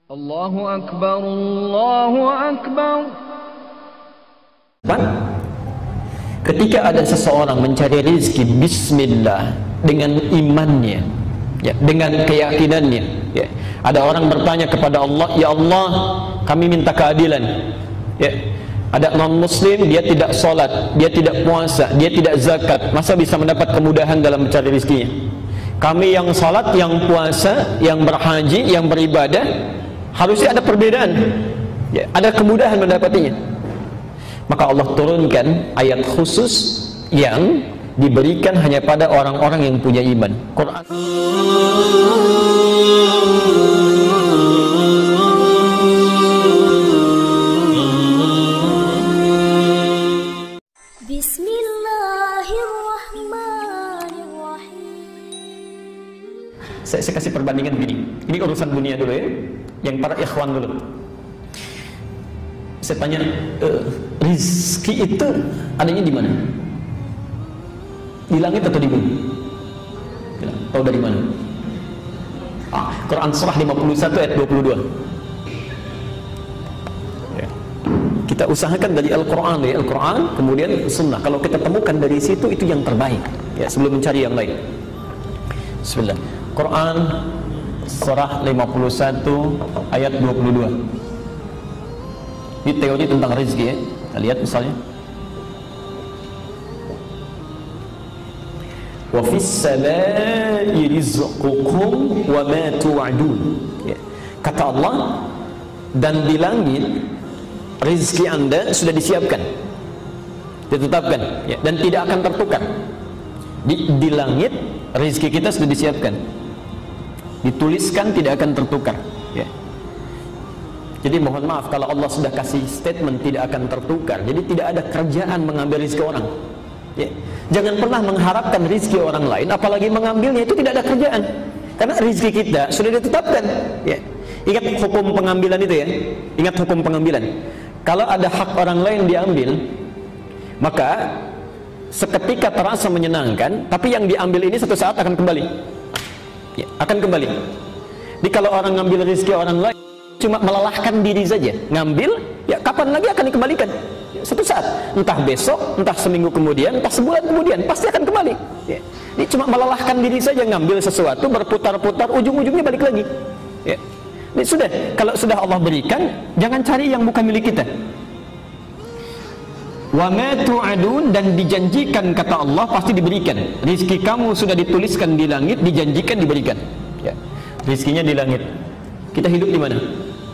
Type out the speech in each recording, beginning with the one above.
Allahu Akbar, Allahu Akbar. Ketika ada seseorang mencari rezeki bismillah dengan imannya, ya, dengan keyakinannya, ya. Ada orang bertanya kepada Allah, ya Allah, kami minta keadilan, ya. Ada non muslim, dia tidak sholat, dia tidak puasa, dia tidak zakat, masa bisa mendapat kemudahan dalam mencari rezekinya? Kami yang sholat, yang puasa, yang berhaji, yang beribadah, harusnya ada perbedaan, ya, ada kemudahan mendapatinya. Maka Allah turunkan ayat khusus yang diberikan hanya pada orang-orang yang punya iman. Quran. Saya kasih perbandingan begini. Ini urusan dunia dulu ya, yang para ikhwan dulu. Saya tanya, rizki itu adanya di mana? Di langit atau di bumi? Tahu dari mana? Quran surah 51 ayat 22. Ya. Kita usahakan dari Al-Quran, kemudian Sunnah. Kalau kita temukan dari situ, itu yang terbaik. Ya, sebelum mencari yang lain. Bismillah. Quran surah 51 ayat 22. Ini teori tentang rezeki ya. Kita lihat misalnya. Wa fis samaa'i rizqukum wa ma tu'adun. Ya. Kata Allah, dan di langit rezeki Anda sudah disiapkan, ditetapkan, ya, dan tidak akan tertukar. Di langit rezeki kita sudah disiapkan, dituliskan, tidak akan tertukar, ya. Jadi mohon maaf kalau Allah sudah kasih statement tidak akan tertukar, jadi tidak ada kerjaan mengambil rezeki orang, ya. Jangan pernah mengharapkan rezeki orang lain, apalagi mengambilnya, itu tidak ada kerjaan, karena rezeki kita sudah ditetapkan, ya. Ingat hukum pengambilan itu ya, ingat hukum pengambilan. Kalau ada hak orang lain diambil, maka seketika terasa menyenangkan, tapi yang diambil ini satu saat akan kembali, ya, akan kembali. Jadi kalau orang ngambil rezeki orang lain cuma melelahkan diri saja, ngambil, ya kapan lagi akan dikembalikan? Ya, satu saat, entah besok, entah seminggu kemudian, entah sebulan kemudian, pasti akan kembali. Ya. Ini cuma melelahkan diri saja, ngambil sesuatu, berputar-putar, ujung-ujungnya balik lagi. Ya. Ini sudah, kalau sudah Allah berikan, jangan cari yang bukan milik kita. Wa ma tu'adun, dan dijanjikan kata Allah pasti diberikan. Rizki kamu sudah dituliskan di langit, dijanjikan diberikan. Ya. Rizkinya di langit. Kita hidup di mana?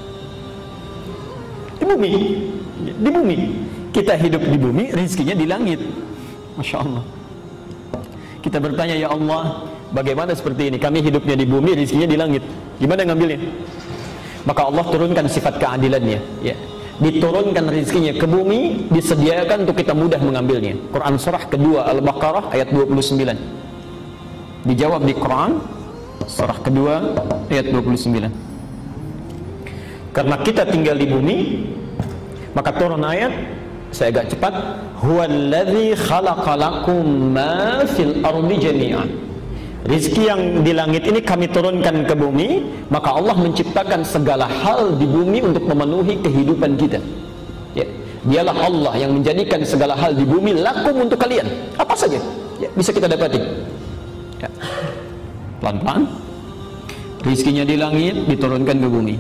Di bumi. Di bumi. Kita hidup di bumi, rizkinya di langit. Masya Allah. Kita bertanya, ya Allah, bagaimana seperti ini? Kami hidupnya di bumi, rizkinya di langit. Gimana ngambilnya? Maka Allah turunkan sifat keadilannya, ya. Diturunkan rizkinya ke bumi, disediakan untuk kita mudah mengambilnya. Quran surah kedua Al-Baqarah ayat 29. Dijawab di Quran surah kedua ayat 29. Karena kita tinggal di bumi, maka turun ayat, saya agak cepat, huwallazi khalaqalakum ma fil ardi jami'an. Rizki yang di langit ini kami turunkan ke bumi, maka Allah menciptakan segala hal di bumi untuk memenuhi kehidupan kita, ya. Dialah Allah yang menjadikan segala hal di bumi lakum untuk kalian, apa saja, ya, bisa kita dapati, ya. Pelan-pelan rizkinya di langit diturunkan ke bumi.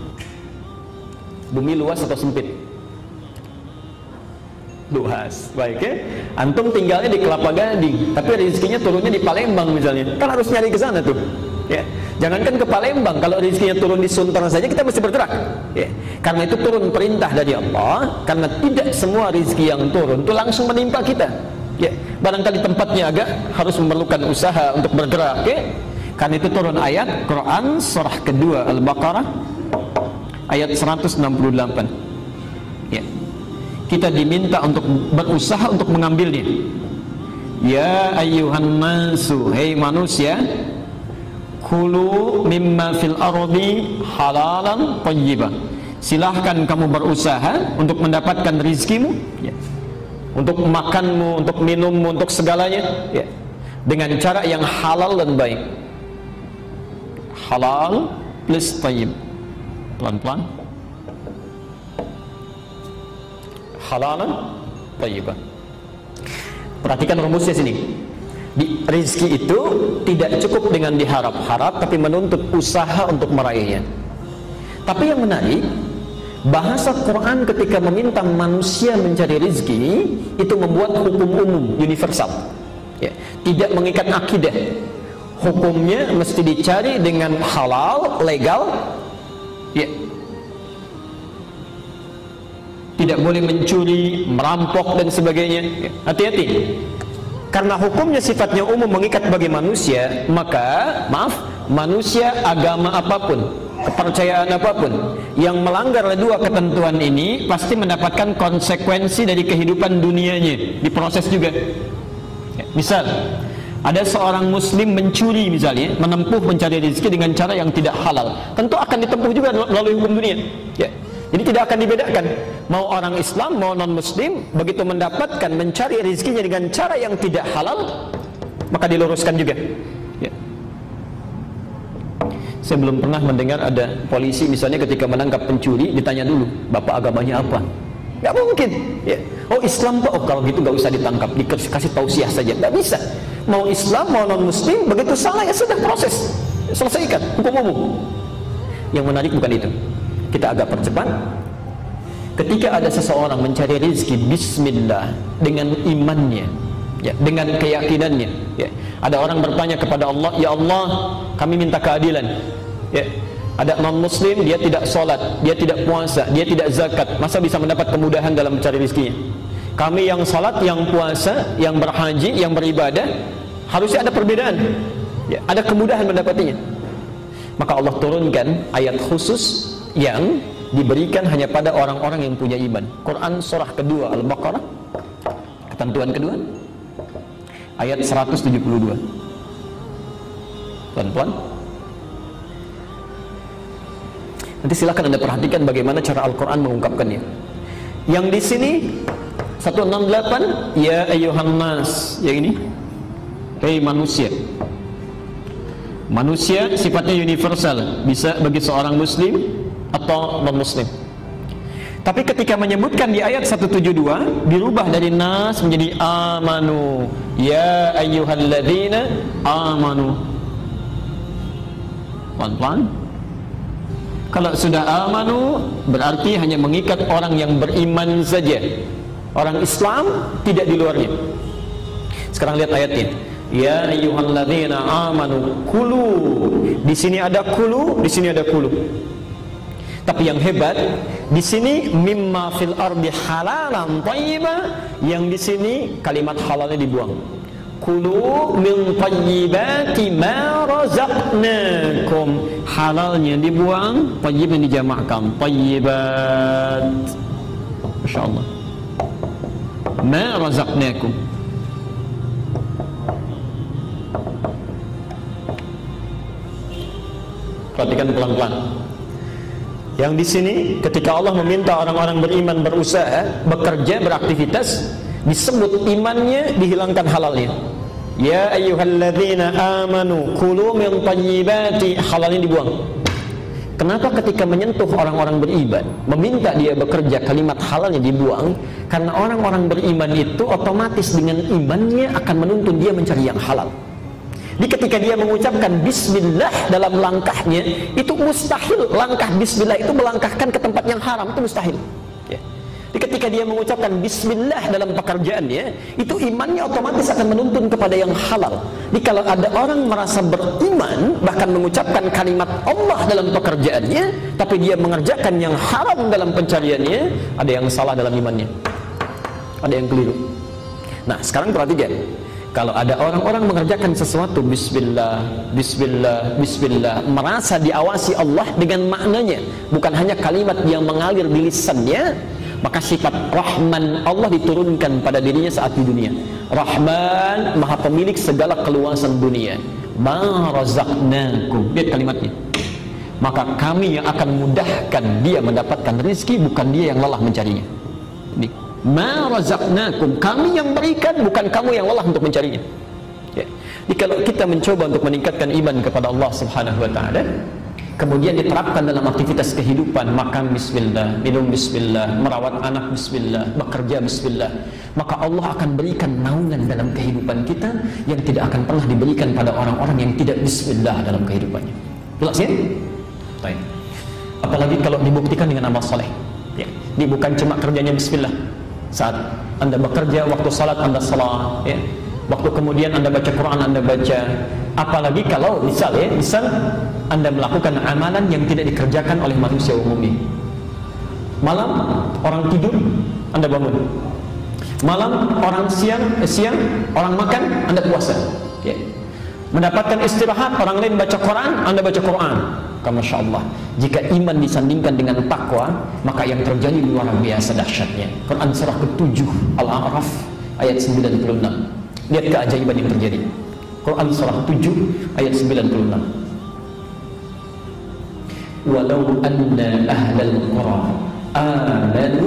Bumi luas atau sempit? Luas, baik ya. Antum tinggalnya di Kelapa Gading, tapi rezekinya turunnya di Palembang misalnya, kan harus nyari ke sana tuh, ya. Jangankan ke Palembang, kalau rezekinya turun di Sunter saja kita mesti bergerak, ya. Karena itu turun perintah dari Allah, karena tidak semua rezeki yang turun itu langsung menimpa kita, ya. Barangkali tempatnya agak harus memerlukan usaha untuk bergerak, ya. Karena itu turun ayat Quran surah kedua Al-Baqarah ayat 168, ya. Kita diminta untuk berusaha untuk mengambilnya. Ya ayyuhan nasu, hei manusia, kulu mimma fil ardi halalan thayyiban. Silahkan kamu berusaha untuk mendapatkan rizkimu, ya. Untuk makanmu, untuk minummu, untuk segalanya, ya. Dengan cara yang halal dan baik. Halal plus thayyib. Pelan-pelan. Halalan thayyiban. Perhatikan rumusnya sini. Rizki itu tidak cukup dengan diharap-harap, tapi menuntut usaha untuk meraihnya. Tapi yang menarik, bahasa Quran ketika meminta manusia mencari rizki itu membuat hukum umum, universal, ya. Tidak mengikat akidah. Hukumnya mesti dicari dengan halal, legal, ya. Tidak boleh mencuri, merampok dan sebagainya. Hati-hati. Karena hukumnya sifatnya umum, mengikat bagi manusia, maka manusia agama apapun, kepercayaan apapun yang melanggar dua ketentuan ini pasti mendapatkan konsekuensi dari kehidupan dunianya, diproses juga. Misal ada seorang muslim mencuri misalnya, menempuh mencari rezeki dengan cara yang tidak halal, tentu akan ditempuh juga melalui hukum dunia, ya. Jadi tidak akan dibedakan, mau orang Islam mau non muslim, begitu mendapatkan mencari rezekinya dengan cara yang tidak halal, maka diluruskan juga, ya. Saya belum pernah mendengar ada polisi misalnya ketika menangkap pencuri ditanya dulu, bapak agamanya apa? Gak mungkin, ya. Oh Islam Pak, oh kalau gitu gak usah ditangkap, dikasih tausiah saja. Gak bisa, mau Islam mau non muslim, begitu salah ya sudah, proses, selesaikan, hukum umum. Yang menarik bukan itu. Kita agak percepat. Ketika ada seseorang mencari rezeki bismillah dengan imannya, ya, dengan keyakinannya, ya. Ada orang bertanya kepada Allah, ya Allah, kami minta keadilan, ya. Ada non muslim, dia tidak sholat, dia tidak puasa, dia tidak zakat, masa bisa mendapat kemudahan dalam mencari rezekinya? Kami yang sholat, yang puasa, yang berhaji, yang beribadah, harusnya ada perbedaan, ya. Ada kemudahan mendapatinya. Maka Allah turunkan ayat khusus yang diberikan hanya pada orang-orang yang punya iman. Quran surah kedua Al-Baqarah, ketentuan kedua, ayat 172. Pelan-pelan. Nanti silakan Anda perhatikan bagaimana cara Al-Quran mengungkapkannya. Yang di sini 168, ya ayyuhan nas, yang ini, hei manusia. Manusia sifatnya universal, bisa bagi seorang muslim atau non-muslim. Tapi ketika menyebutkan di ayat 172 dirubah dari nas menjadi amanu, ya ayyuhalladzina amanu. Pelan-pelan. Kalau sudah amanu berarti hanya mengikat orang yang beriman saja, orang Islam tidak di luarnya. Sekarang lihat ayatnya, ya ayyuhalladzina amanu kulu. Di sini ada kulu, di sini ada kulu. Tapi yang hebat di sini mimma fil ardi halalan thayyiba, yang di sini kalimat halalnya dibuang. Kulu min thayyibati ma razaqnakum, halalnya dibuang, thayyibnya dijamakkan, thayyibat. Masyaallah. Ma razaqnakum. Perhatikan pelan-pelan. Yang di sini ketika Allah meminta orang-orang beriman berusaha, bekerja, beraktivitas, disebut imannya, dihilangkan halalnya. Ya ayyuhalladzina amanu kulu min thayyibati, halalnya dibuang. Kenapa ketika menyentuh orang-orang beriman, meminta dia bekerja, kalimat halalnya dibuang? Karena orang-orang beriman itu otomatis dengan imannya akan menuntun dia mencari yang halal. Jadi ketika dia mengucapkan bismillah dalam langkahnya, itu mustahil langkah bismillah itu melangkahkan ke tempat yang haram, itu mustahil, ya. Jadi ketika dia mengucapkan bismillah dalam pekerjaannya, itu imannya otomatis akan menuntun kepada yang halal. Jadi kalau ada orang merasa beriman bahkan mengucapkan kalimat Allah dalam pekerjaannya, tapi dia mengerjakan yang haram dalam pencariannya, ada yang salah dalam imannya, ada yang keliru. Nah sekarang perhatikan, kalau ada orang-orang mengerjakan sesuatu bismillah, bismillah, bismillah, merasa diawasi Allah dengan maknanya, bukan hanya kalimat yang mengalir di lisannya, maka sifat Rahman Allah diturunkan pada dirinya saat di dunia. Rahman, maha pemilik segala keluasan dunia. Ma razaqnakum, lihat kalimatnya. Maka kami yang akan mudahkan dia mendapatkan rezeki, bukan dia yang lelah mencarinya. Ini ma razaqnakum, kami yang berikan, bukan kamu yang lelah untuk mencarinya, ya. Jadi kalau kita mencoba untuk meningkatkan iman kepada Allah Subhanahu wa taala, kemudian diterapkan dalam aktivitas kehidupan, makan bismillah, minum bismillah, merawat anak bismillah, bekerja bismillah, maka Allah akan berikan naungan dalam kehidupan kita yang tidak akan pernah diberikan pada orang-orang yang tidak bismillah dalam kehidupannya. Jelas ya? Baik. Apalagi kalau dibuktikan dengan amal soleh ya. Ini bukan cuma kerjanya bismillah. Saat Anda bekerja, waktu salat Anda salat ya. Waktu kemudian Anda baca Quran, Anda baca. Apalagi kalau misal Anda melakukan amalan yang tidak dikerjakan oleh manusia umumnya. Malam orang tidur, Anda bangun. Malam orang siang orang makan, Anda puasa ya. Mendapatkan istirahat, orang lain baca Quran, Anda baca Quran. Masya Allah. Jika iman disandingkan dengan takwa, maka yang terjadi luar biasa dahsyatnya. Quran surah ke-7 Al-A'raf ayat 96. Lihat keajaiban yang terjadi. Quran surah 7 ayat 96. Walau anna ahlal qura amanu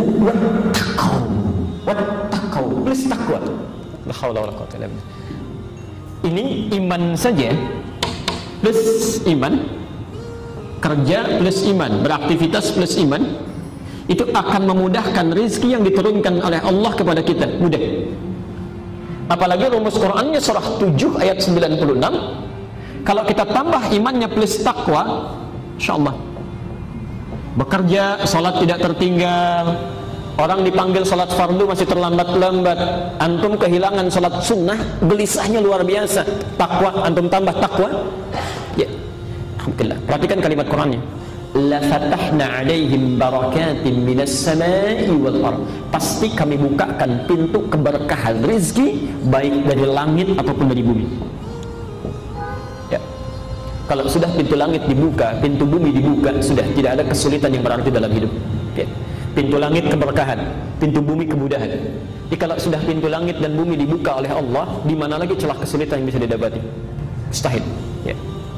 wattaqau. Plus takwa. La haula wala quwwata illa billah. Ini iman saja plus iman, kerja plus iman, beraktivitas plus iman, itu akan memudahkan rezeki yang diturunkan oleh Allah kepada kita. Mudah. Apalagi rumus Qurannya surah 7 ayat 96. Kalau kita tambah imannya plus takwa, insyaallah bekerja, salat tidak tertinggal. Orang dipanggil salat fardu masih terlambat-lambat. Antum kehilangan salat sunnah, gelisahnya luar biasa. Takwa, antum tambah takwa ya, alhamdulillah. Perhatikan kalimat Qurannya, la fatahna alaihim barakatin minas samai wal ardh. Pasti kami bukakan pintu keberkahan rezeki, baik dari langit ataupun dari bumi ya. Kalau sudah pintu langit dibuka, pintu bumi dibuka, sudah tidak ada kesulitan yang berarti dalam hidup ya. Pintu langit keberkahan, pintu bumi kemudahan. Jadi kalau sudah pintu langit dan bumi dibuka oleh Allah, di mana lagi celah kesulitan yang bisa didapati? Mustahil ya.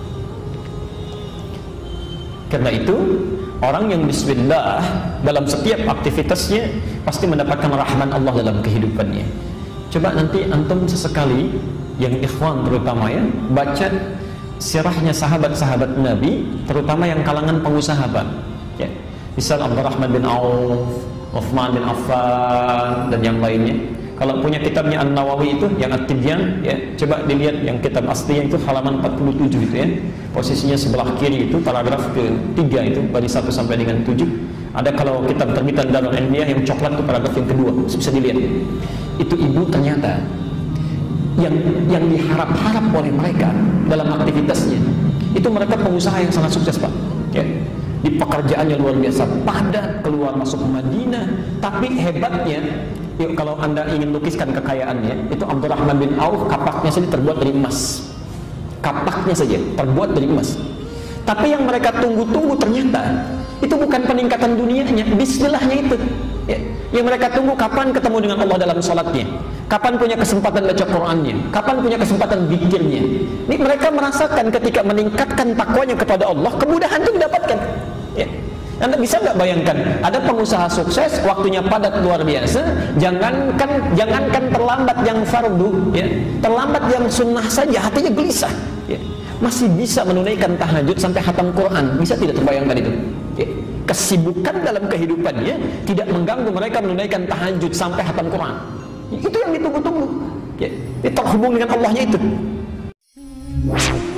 Karena itu orang yang bismillah dalam setiap aktivitasnya pasti mendapatkan rahman Allah dalam kehidupannya. Coba nanti antum sesekali, yang ikhwan terutama ya, baca sirahnya sahabat-sahabat Nabi, terutama yang kalangan pengusaha Pak ya. Misal Abdurrahman bin Auf, Uthman bin Affan dan yang lainnya. Kalau punya kitabnya An-Nawawi itu yang At-Tibyan ya, coba dilihat yang kitab aslinya itu halaman 47 itu ya. Posisinya sebelah kiri itu paragraf ke-3 itu dari 1 sampai dengan 7. Ada kalau kitab terbitan Darul Ilmiah yang coklat itu paragraf yang kedua, bisa dilihat. Itu ibu ternyata yang diharap-harap oleh mereka dalam aktivitasnya. Itu mereka pengusaha yang sangat sukses, Pak. Ya. Di pekerjaannya luar biasa, padat, keluar masuk Madinah. Tapi hebatnya, yuk kalau anda ingin lukiskan kekayaannya, itu Abdurrahman bin Auf kapaknya saja terbuat dari emas. Kapaknya saja terbuat dari emas. Tapi yang mereka tunggu-tunggu ternyata itu bukan peningkatan dunianya, bismillahnya itu ya. Yang mereka tunggu kapan ketemu dengan Allah dalam sholatnya, kapan punya kesempatan baca Qurannya, kapan punya kesempatan zikirnya. Ini mereka merasakan ketika meningkatkan takwanya kepada Allah, kemudahan itu didapatkan ya. Anda bisa nggak bayangkan, ada pengusaha sukses, waktunya padat luar biasa, jangankan terlambat yang fardu ya, terlambat yang sunnah saja hatinya gelisah ya. Masih bisa menunaikan tahajud sampai khatam Quran, bisa tidak terbayangkan itu ya. Kesibukan dalam kehidupannya tidak mengganggu mereka menunaikan tahajud sampai khatam Quran. Itu yang ditunggu-tunggu ya. Terhubung dengan Allahnya itu.